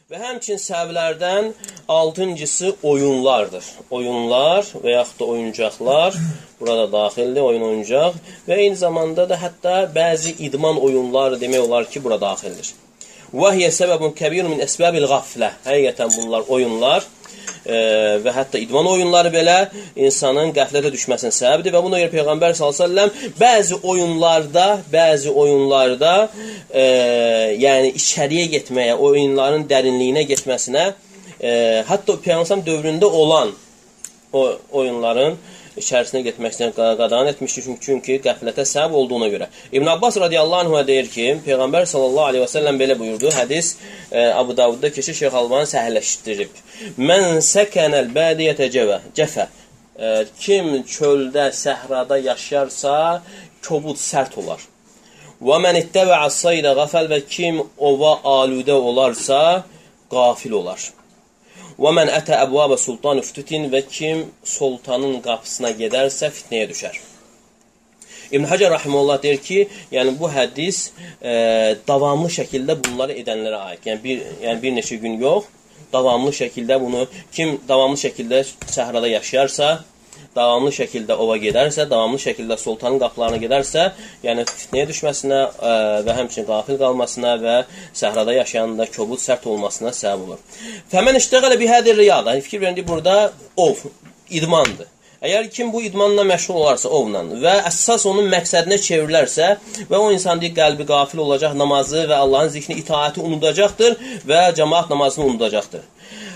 Və həmçinin səbəblərdən 6-cısı oyunlardır. Oyunlar və yaxud da oyuncaqlar burada daxildir, oyuncaq və eyni zamanda da hətta bəzi idman oyunları demək olar ki, bura daxildir. Və hiyə səbəbun kəbirun min əsbəbil qaflə. Həqiqətən bunlar oyunlar və hətta idman oyunları belə insanın qəflətə düşməsinin səbəbidir və buna görə Peyğəmbər s.ə.v bəzi oyunlarda yəni içəriyə getməyə, oyunların dərinliyinə getməsinə, hətta Peyğəmbər dövründə olan o oyunların içərisinə getməkdən qadağan etmişdir, çünki qəflətə səbəb olduğuna görə. İbn Abbas radiyallahu anh'a deyir ki, Peyğəmbər sallallahu aleyhi və səlləm belə buyurdu, hədis Abu Davudda keçir, Şeyx Albani səhəlləşdirib. Mən səkənəl bədiyyətə cəfə. Kim çöldə, səhrada yaşarsa, kobud sərt olar. Və mən ittəbəə sayda qafəl və kim ova aludə olarsa, qafil olar. Və mən ətə əbvabə sultan üftütin və kim sultanın qapısına gedərsə fitnəyə düşər. İbn Həcər Rahimullah deyir ki, yəni bu hədis davamlı şəkildə bunları edənlərə aid. Yəni bir neçə gün yox, davamlı şəkildə bunu, kim davamlı şəkildə səhrada yaşayarsa, davamlı şəkildə ova gedərsə, davamlı şəkildə sultanın qapılarına gedərsə, yəni fitnəyə düşməsinə və həmçinin qafil qalmasına və səhrada yaşayanında kobud sərt olmasına səbəb olur. Fəmən iştəqələ bihədir riyada. Fikir verin, burada ov, idmandır. Əgər kim bu idmanla məşğul olarsa, ovla və əsas onun məqsədinə çevrilərsə və o insan deyir, qəlbi qafil olacaq, namazı və Allahın zikrini, itaəti unudacaqdır və cəmaat namazını unudacaqdır.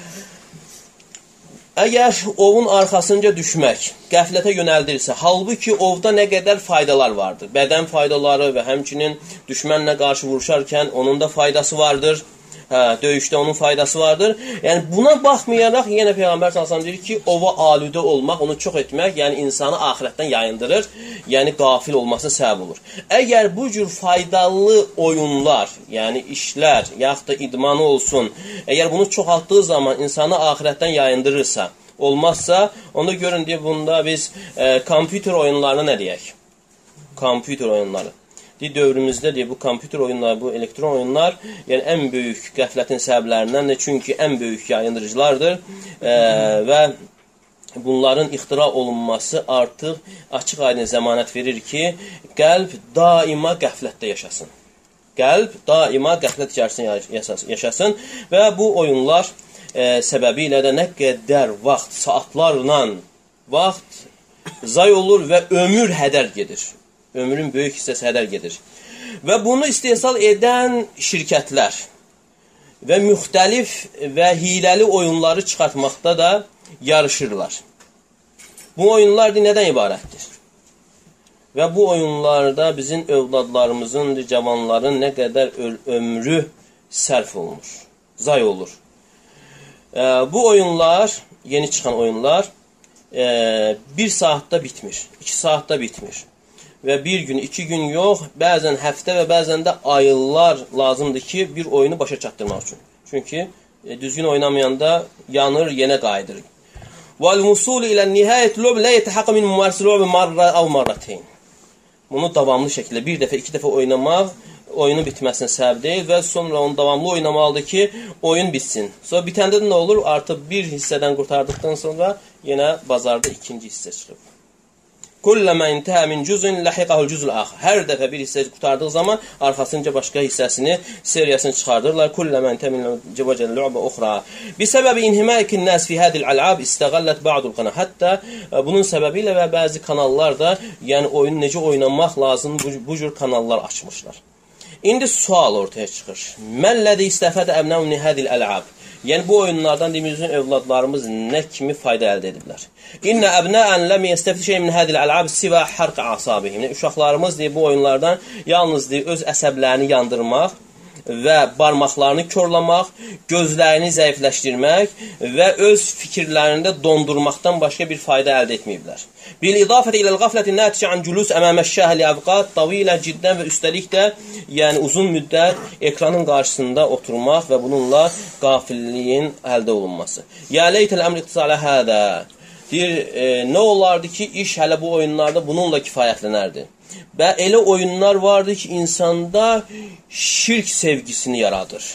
Əgər ovun arxasınca düşmək qəflətə yönəldirsə, halbuki ovda nə qədər faydalar vardır. Bədən faydaları və həmçinin düşmənlə qarşı vuruşarkən onun da faydası vardır. Döyüşdə onun faydası vardır. Yəni buna baxmayaraq yenə Peyğəmbər sallallahu deyir ki, ova aludə olmaq, onu çox etmək, yəni insanı axirətdən yayındırır, yəni qafil olması səbəb olur. Əgər bu cür faydalı oyunlar, yəni işlər, yaxud da idmanı olsun, əgər bunu çoxaltdığı zaman insanı axirətdən yayındırırsa, olmazsa, onda görün deyir, bunda biz kompüter oyunlarına nə deyək? Kompüter oyunları. Dövrümüzdə deyir, bu kompüter oyunlar, bu elektron oyunlar, yəni ən böyük qəflətin səbəblərindən, çünki ən böyük yayındırıcılardır və bunların ixtira olunması artıq açıq-aydın zəmanət verir ki, qəlb daima qəflətdə yaşasın. Qəlb daima qəflət içərisində yaşasın və bu oyunlar səbəbi ilə də nə qədər vaxt, saatlarla vaxt zay olur və ömür hədər gedir. Ömrün böyük hissəsi hədər gedir. Və bunu istehsal edən şirkətlər və müxtəlif və hiləli oyunları çıxartmaqda da yarışırlar. Bu oyunlar nədən ibarətdir? Və bu oyunlarda bizim övladlarımızın, cavanların nə qədər ömrü sərf olunur, zay olur. Bu oyunlar, yeni çıxan oyunlar 1 saatda bitmir, 2 saatda bitmir. Və 1 gün, 2 gün yox, bəzən həftə və bəzən də aylar lazımdır ki, bir oyunu başa çatdırmaq üçün. Çünki düzgün oynamayanda yanır, yenə qayıdır. وَالْمُسُولِ إِلَى النِّهَايَةِ لُعْبِ لَا يَتَحَقَّ مِنْ مُمَارِسِ لُعْبِ مَرَّةً أَوْ مَرَّتَيْنِ. Bunu davamlı şəkildə 1 dəfə, 2 dəfə oynamaq oyunun bitməsinə səbəb deyil və sonra onu davamlı oynamalıdır ki, oyun bitsin. Sonra bitəndə də nə olur? Artıq bir hissədən qurtardıqdan sonra yenə bazarda ikinci hissə çıxıb. Kulləmə intəhə min cüzün ləhiqəhul cüzül əx. Hər dəfə bir hissə qurtardığı zaman arxasınca başqa hissəsini, seriyasını çıxardırlar. Kulləmə intəhə min cəvəcəl lü'bə uxra. Bisəbəbi inhimaikin nəs fi hədil əl'ab istəğəllət ba'dul qana. Hətta bunun səbəbi ilə və bəzi kanallar da, yəni oyunu necə oynamaq lazım bu cür kanallar açmışlar. İndi sual ortaya çıxır. Məllədə istəfədə əbnəvni hədil əl'ab. Yəni bu oyunlardan demizin övladlarımız nə kimi fayda əldə ediblər? İnnə əbnəən ləm yəstəfid şey min hədil əl'ab sivə harq asabihim. Uşaqlarımız deyir, bu oyunlardan yalnız deyir, öz əsəblərini yandırmaq və barmaqlarını körlamaq, gözlərini zəifləşdirmək və öz fikirlərində dondurmaqdan başqa bir fayda əldə etməyiblər. Bil-idafəti iləl-qafləti nəticə an cülus əməməş-şəhəli əvqat tavilə ciddən və üstəlik də yəni uzun müddət ekranın qarşısında oturmaq və bununla qafilliyin əldə olunması. Ya leytəl əmr iqtisalə hədə. Deyir, nə olardı ki, iş hələ bu oyunlarda bununla kifayətlənərdi. Və elə oyunlar vardı ki, insanda şirk sevgisini yaradır.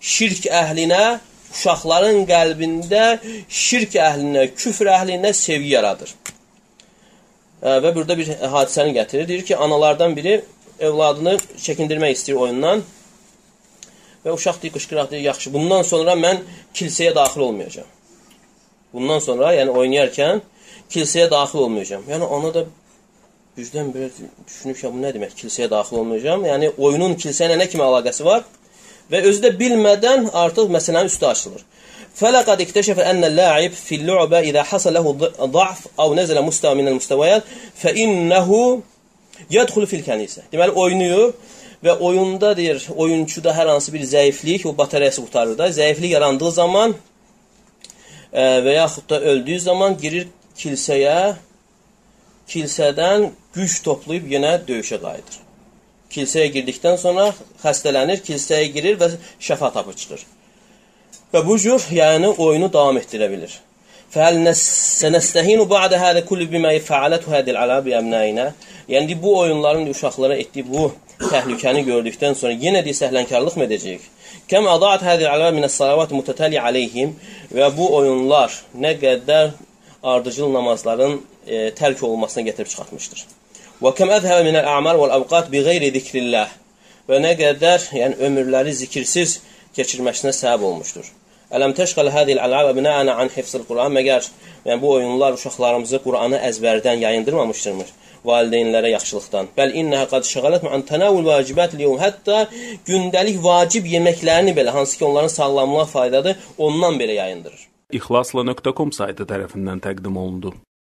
şirk əhlinə, uşaqların qəlbində şirk əhlinə, küfr əhlinə sevgi yaradır. Və burada bir hadisəni gətirir. Deyir ki, analardan biri evladını çəkindirmək istəyir oyundan və uşaq deyir, qışqıraq deyir, yaxşı, bundan sonra mən kilsəyə daxil olmayacağam. Bundan sonra, yəni oynayarkən kilsəyə daxil olmayacağam. Yəni ona da birdən belə düşünür ki, bu nə demək, kilsəyə daxil olmayacağam? Yəni oyunun kilsə ilə nə kimi əlaqəsi var? Və özü də bilmədən artıq məsələnin üstü açılır. فَلَقَدْ اِكْتَشَفَ أَنَّ اللاعب في اللعبة إذا حصل له ضعف أو نزل مستوى من المستويات فإنه يدخل في الكنيسة. Deməli oynayır və oyunda deyir, oyunçuda hər hansı bir zəiflik, o batareyası qutarır da, zəiflik yarandığı zaman və yaxud da öldüyü zaman girir kilsəyə, kilsədən güc toplayıb yenə döyüşə qayıdır. Kilsəyə girdikdən sonra xəstələnir, kilsəyə girir və şəfa tapıb çıxır. Və bu cür, yəni oyunu davam etdirə bilir. فَهَلْ سَنَسْتَهِينُ بَعْدَ هَذَا كُلُّ بِمَا فَعَلَتْهُ هَذِهِ الْعَلَابِ بِأَبْنَائِنَا. Yəni bu oyunların uşaqlara etdiyi bu təhlükəni gördükdən sonra yenə də səhlənkarlıq mı edəcəyik? Kəm adaat həzil ələ minəs salavat mütətəli aleyhim və bu oyunlar nə qədər ardıcıl namazların tərk olunmasına gətirib çıxartmışdır. Və kəm əzhəbə minəl a'mal vəl əvqat bi qeyri zikrillah və nə qədər yəni ömürləri zikirsiz keçirməsinə səbəb olmuşdur. Ələm təşğəl hədil əl'ab əbnə'ənə an hifzil Qur'an məgər yəni bu oyunlar uşaqlarımızı Qur'anı əzbərdən yayındırmamışdırmır valideynlərə yaxşılıqdan. Bəl innəhə qad şəğalət an tənavül vacibət liyum hətta gündəlik vacib yeməklərini belə hansı ki onların sağlamlığa faydadır ondan belə yayındırır. İxlasla.com saytı tərəfindən təqdim olundu.